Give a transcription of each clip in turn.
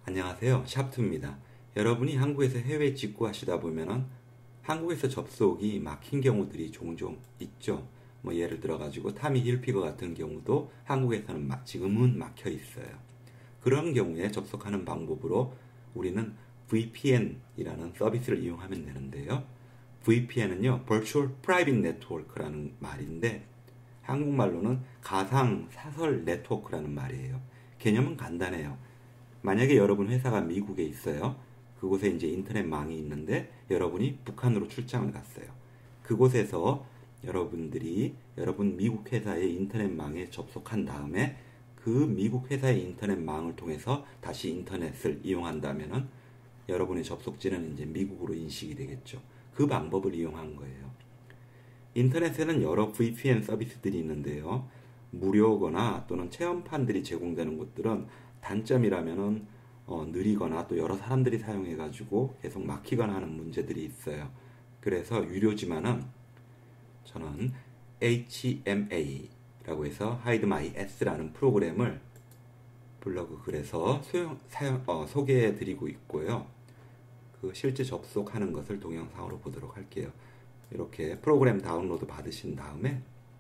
안녕하세요. 샵투입니다. 여러분이 한국에서 해외 직구하시다 보면은 한국에서 접속이 막힌 경우들이 종종 있죠. 뭐 예를 들어 가지고 타미 힐피거 같은 경우도 한국에서는 지금은 막혀 있어요. 그런 경우에 접속하는 방법으로 우리는 VPN이라는 서비스를 이용하면 되는데요. VPN은요, Virtual Private Network라는 말인데 한국말로는 가상 사설 네트워크라는 말이에요. 개념은 간단해요. 만약에 여러분 회사가 미국에 있어요. 그곳에 이제 인터넷망이 있는데 여러분이 북한으로 출장을 갔어요. 그곳에서 여러분들이 여러분 미국 회사의 인터넷망에 접속한 다음에 그 미국 회사의 인터넷망을 통해서 다시 인터넷을 이용한다면은 여러분의 접속지는 이제 미국으로 인식이 되겠죠. 그 방법을 이용한 거예요. 인터넷에는 여러 VPN 서비스들이 있는데요. 무료거나 또는 체험판들이 제공되는 것들은 단점이라면은 느리거나 또 여러 사람들이 사용해가지고 계속 막히거나 하는 문제들이 있어요. 그래서 유료지만은 저는 HMA라고 해서 Hide My S라는 프로그램을 블로그 글에서 소개해드리고 있고요. 그 실제 접속하는 것을 동영상으로 보도록 할게요. 이렇게 프로그램 다운로드 받으신 다음에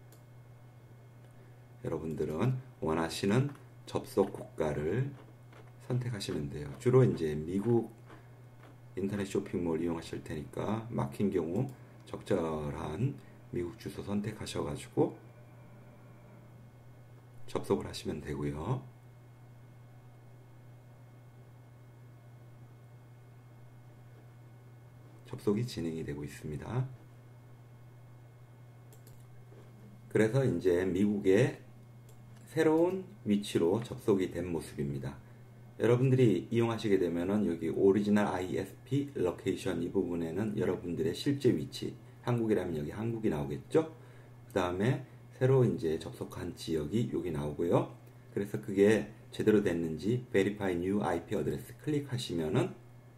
여러분들은 원하시는 접속 국가를 선택하시면 돼요. 주로 이제 미국 인터넷 쇼핑몰 이용하실 테니까 막힌 경우 적절한 미국 주소 선택하셔가지고 접속을 하시면 되고요. 접속이 진행이 되고 있습니다. 그래서 이제 미국의 새로운 위치로 접속이 된 모습입니다. 여러분들이 이용하시게 되면은 여기 오리지널 ISP 로케이션 이 부분에는 여러분들의 실제 위치, 한국이라면 여기 한국이 나오겠죠? 그 다음에 새로 이제 접속한 지역이 여기 나오고요. 그래서 그게 제대로 됐는지 Verify New IP Address 클릭하시면은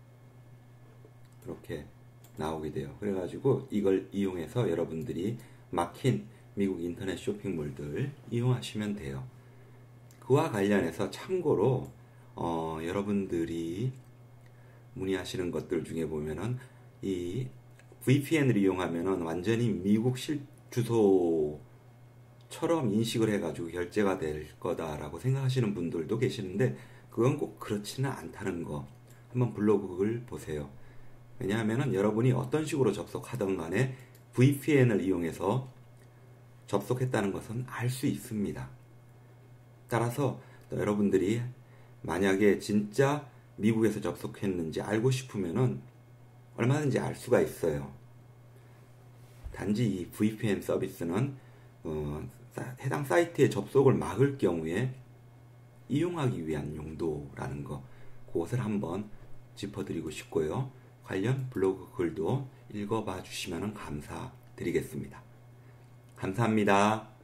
이렇게 나오게 돼요. 그래가지고 이걸 이용해서 여러분들이 막힌 미국 인터넷 쇼핑몰들 이용하시면 돼요. 그와 관련해서 참고로 여러분들이 문의하시는 것들 중에 보면은 이 VPN을 이용하면은 완전히 미국 주소처럼 인식을 해가지고 결제가 될 거다라고 생각하시는 분들도 계시는데 그건 꼭 그렇지는 않다는 거 한번 블로그를 보세요. 왜냐하면은 여러분이 어떤 식으로 접속하던 간에 VPN을 이용해서 접속했다는 것은 알 수 있습니다. 따라서 여러분들이 만약에 진짜 미국에서 접속했는지 알고 싶으면은 얼마든지 알 수가 있어요. 단지 이 VPN 서비스는 해당 사이트에 접속을 막을 경우에 이용하기 위한 용도라는 거, 그것을 한번 짚어드리고 싶고요. 관련 블로그 글도 읽어봐 주시면 감사드리겠습니다. 감사합니다.